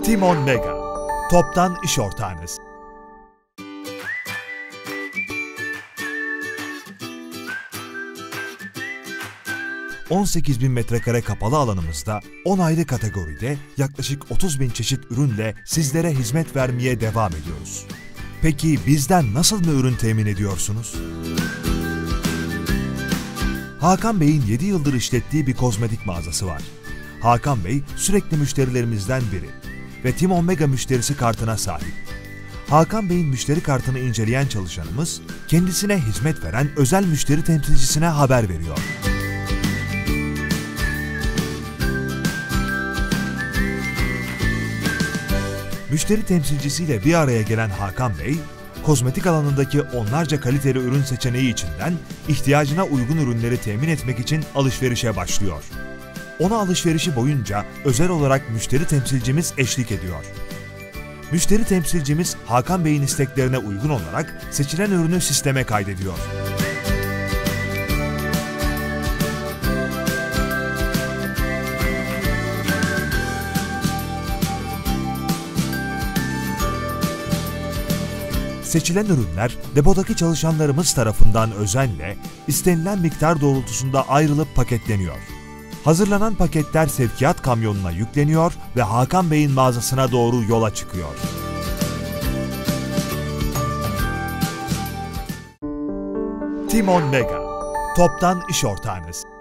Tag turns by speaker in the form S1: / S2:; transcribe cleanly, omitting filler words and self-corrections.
S1: Timon Mega, toptan iş ortağınız. ...18.000 metrekare kapalı alanımızda 10 ayrı kategoride yaklaşık 30.000 çeşit ürünle sizlere hizmet vermeye devam ediyoruz. Peki bizden nasıl bir ürün temin ediyorsunuz? Hakan Bey'in 7 yıldır işlettiği bir kozmetik mağazası var. Hakan Bey sürekli müşterilerimizden biri ve Timon Mega müşterisi kartına sahip. Hakan Bey'in müşteri kartını inceleyen çalışanımız kendisine hizmet veren özel müşteri temsilcisine haber veriyor. Müşteri temsilcisiyle bir araya gelen Hakan Bey, kozmetik alanındaki onlarca kaliteli ürün seçeneği içinden ihtiyacına uygun ürünleri temin etmek için alışverişe başlıyor. Ona alışverişi boyunca özel olarak müşteri temsilcimiz eşlik ediyor. Müşteri temsilcimiz Hakan Bey'in isteklerine uygun olarak seçilen ürünü sisteme kaydediyor. Seçilen ürünler depodaki çalışanlarımız tarafından özenle istenilen miktar doğrultusunda ayrılıp paketleniyor. Hazırlanan paketler sevkiyat kamyonuna yükleniyor ve Hakan Bey'in mağazasına doğru yola çıkıyor. Timon Mega, toptan iş ortağınız.